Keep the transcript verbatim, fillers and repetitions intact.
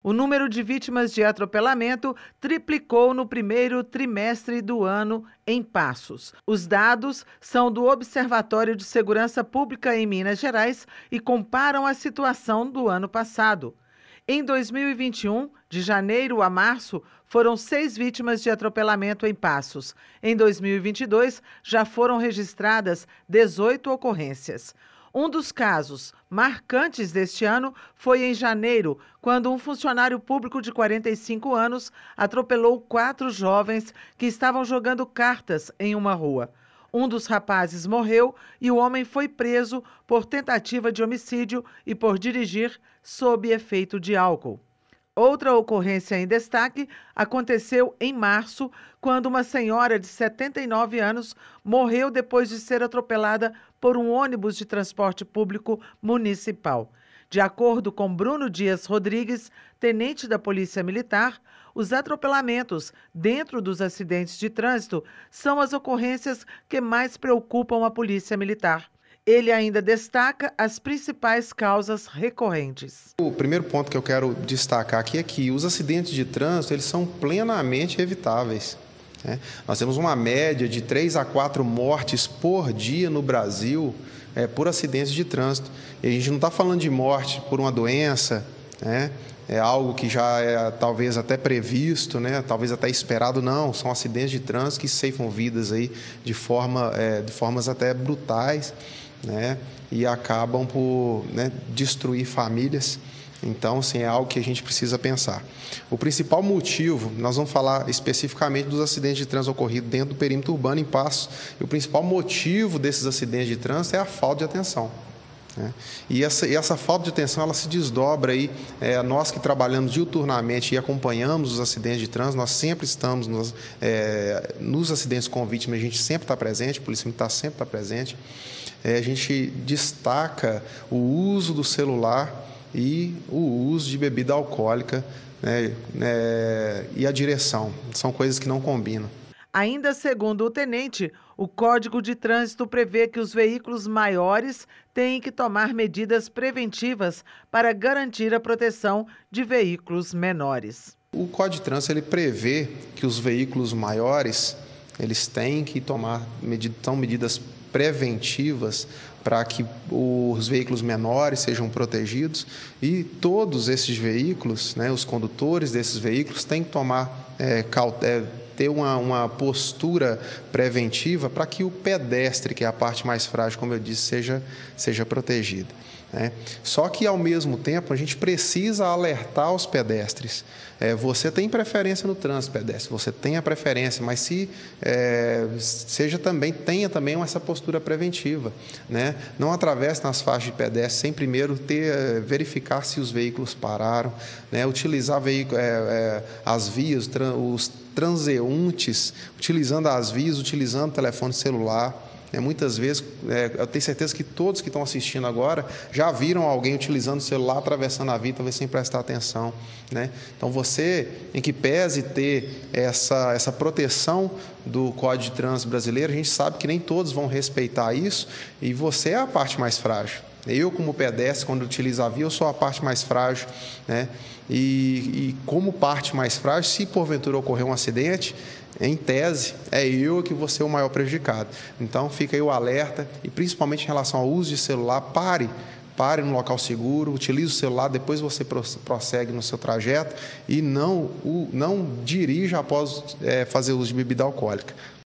O número de vítimas de atropelamento triplicou no primeiro trimestre do ano em Passos. Os dados são do Observatório de Segurança Pública em Minas Gerais e comparam a situação do ano passado. Em dois mil e vinte e um, de janeiro a março, foram seis vítimas de atropelamento em Passos. Em dois mil e vinte e dois, já foram registradas dezoito ocorrências. Um dos casos marcantes deste ano foi em janeiro, quando um funcionário público de quarenta e cinco anos atropelou quatro jovens que estavam jogando cartas em uma rua. Um dos rapazes morreu e o homem foi preso por tentativa de homicídio e por dirigir sob efeito de álcool. Outra ocorrência em destaque aconteceu em março, quando uma senhora de setenta e nove anos morreu depois de ser atropelada por um ônibus de transporte público municipal. De acordo com Bruno Dias Rodrigues, tenente da Polícia Militar, os atropelamentos dentro dos acidentes de trânsito são as ocorrências que mais preocupam a Polícia Militar. Ele ainda destaca as principais causas recorrentes. O primeiro ponto que eu quero destacar aqui é que os acidentes de trânsito eles são plenamente evitáveis. Né? Nós temos uma média de três a quatro mortes por dia no Brasil é, por acidentes de trânsito. E a gente não está falando de morte por uma doença, né? É algo que já é talvez até previsto, né? Talvez até esperado, não. São acidentes de trânsito que ceifam vidas aí de, forma, é, de formas até brutais, né? E acabam por né, destruir famílias. Então, assim, é algo que a gente precisa pensar. O principal motivo, nós vamos falar especificamente dos acidentes de trânsito ocorridos dentro do perímetro urbano em Passos. E o principal motivo desses acidentes de trânsito é a falta de atenção. Né? E, essa, e essa falta de atenção ela se desdobra aí, é, nós que trabalhamos diuturnamente e acompanhamos os acidentes de trânsito, nós sempre estamos nos, é, nos acidentes com vítimas, a gente sempre está presente, a Polícia Militar sempre está presente. É, a gente destaca o uso do celular e o uso de bebida alcoólica, né, né, e a direção, são coisas que não combinam. Ainda segundo o tenente, o Código de Trânsito prevê que os veículos maiores têm que tomar medidas preventivas para garantir a proteção de veículos menores. O Código de Trânsito ele prevê que os veículos maiores eles têm que tomar medid- são medidas preventivas para que os veículos menores sejam protegidos e todos esses veículos, né, os condutores desses veículos têm que tomar é, cautela, ter uma, uma postura preventiva para que o pedestre, que é a parte mais frágil, como eu disse, seja, seja protegida. Né? Só que, ao mesmo tempo, a gente precisa alertar os pedestres. É, você tem preferência no trânsito pedestre, você tem a preferência, mas se é, seja também, tenha também essa postura preventiva. Né? Não atravesse nas faixas de pedestre sem primeiro ter, verificar se os veículos pararam, né? Utilizar veículo, é, é, as vias, os transeuntes, utilizando as vias, utilizando o telefone celular. É, muitas vezes, é, eu tenho certeza que todos que estão assistindo agora já viram alguém utilizando o celular, atravessando a via, talvez sem prestar atenção. Né? Então, você, em que pese ter essa, essa proteção do Código de Trânsito brasileiro, a gente sabe que nem todos vão respeitar isso e você é a parte mais frágil. Eu, como pedestre, quando utilizo a via, eu sou a parte mais frágil. Né? E, e como parte mais frágil, se porventura ocorrer um acidente, em tese, é eu que vou ser o maior prejudicado. Então, fica aí o alerta, e principalmente em relação ao uso de celular, pare, pare no local seguro, utilize o celular, depois você prossegue no seu trajeto e não, não dirija após é, fazer uso de bebida alcoólica.